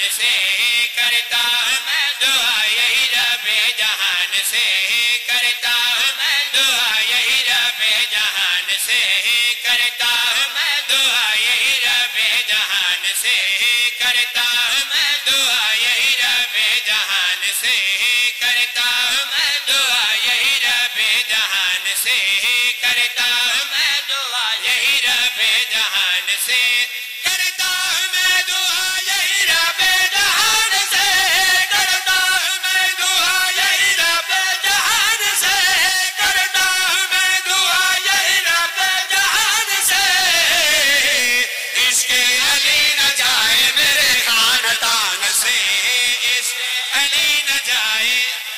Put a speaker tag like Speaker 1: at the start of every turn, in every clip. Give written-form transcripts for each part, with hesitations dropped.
Speaker 1: سے کرتا ہوں میں دعا یہی رب جہان سے کرتا ہوں میں دعا یہی رب جہان سے کرتا ہوں میں دعا یہی رب جہان سے کرتا ہوں میں دعا یہی رب جہان سے کرتا ہوں میں دعا یہی رب جہان سے کرتا ہوں میں دعا یہی رب جہان سے کرتا ہوں میں دعا یہی رب جہان سے کرتا ہوں میں دعا یہی رب جہان سے کرتا ہوں میں دعا یہی رب جہان سے عشق علی نہ جائے میرے خاندان سے عشق علی نہ جائے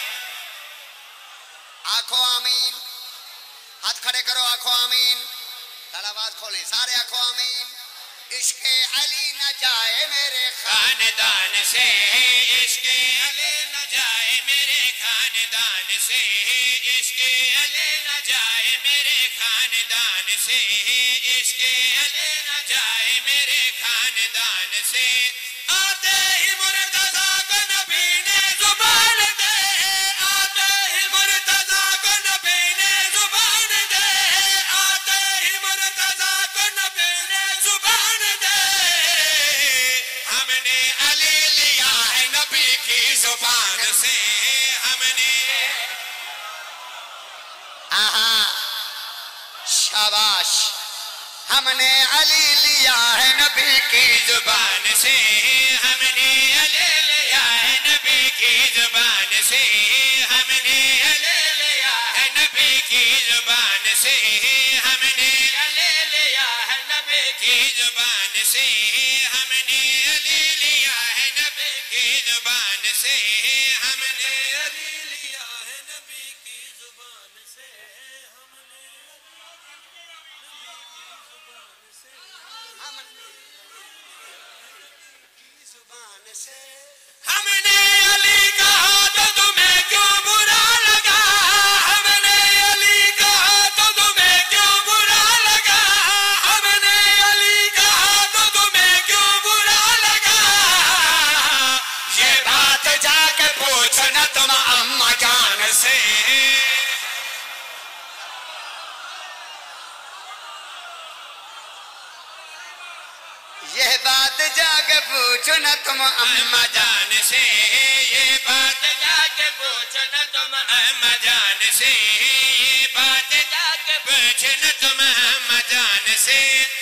Speaker 2: آنکھوں آمین ہاتھ کھڑے کرو آنکھوں آمین ذرا آواز کھولیں سارے آنکھوں آمین عشق علی نہ جائے میرے
Speaker 1: خاندان سے عشق علی نہ جائے میرے خاندان سے عشق علی نہ جائے میرے خاندان سے عشق علی نہ جائے میرے خاندان سے آتے ہی مرتضیٰ کو نبی نے زبان دے آتے ہی مرتضیٰ کو نبی نے زبان دے آتے ہی مرتضیٰ کو نبی نے زبان دے ہم نے علی لیا ہے نبی کی زبان سے ہم نے
Speaker 2: آہا شاباش ہم نے علی لیا ہے نبی کی
Speaker 1: زبان سے ہم نے علی لیا ہے نبی کی زبان سے ہم نے علی لیا ہے نبی کی زبان سے ہم نے علی لیا ہے نبی کی زبان سے ہم نے علی لیا ہے نبی کی زبان سے ہم نے علی لیا ہے نبی کی زبان سے ہم نے ہم نے علی کہا تو تمہیں کیوں برا لگا ہم نے علی کہا تو تمہیں کیوں برا لگا ہم نے علی کہا تو تمہیں کیوں برا لگا یہ بات جا کے پوچھنا تم اماں جان سے
Speaker 2: یہ بات جا کے پوچھو نا تم
Speaker 1: اماں جان سے یہ بات جا کے پوچھنا تم اماں جان سے یہ بات جا کے پوچھنا تم اماں جان سے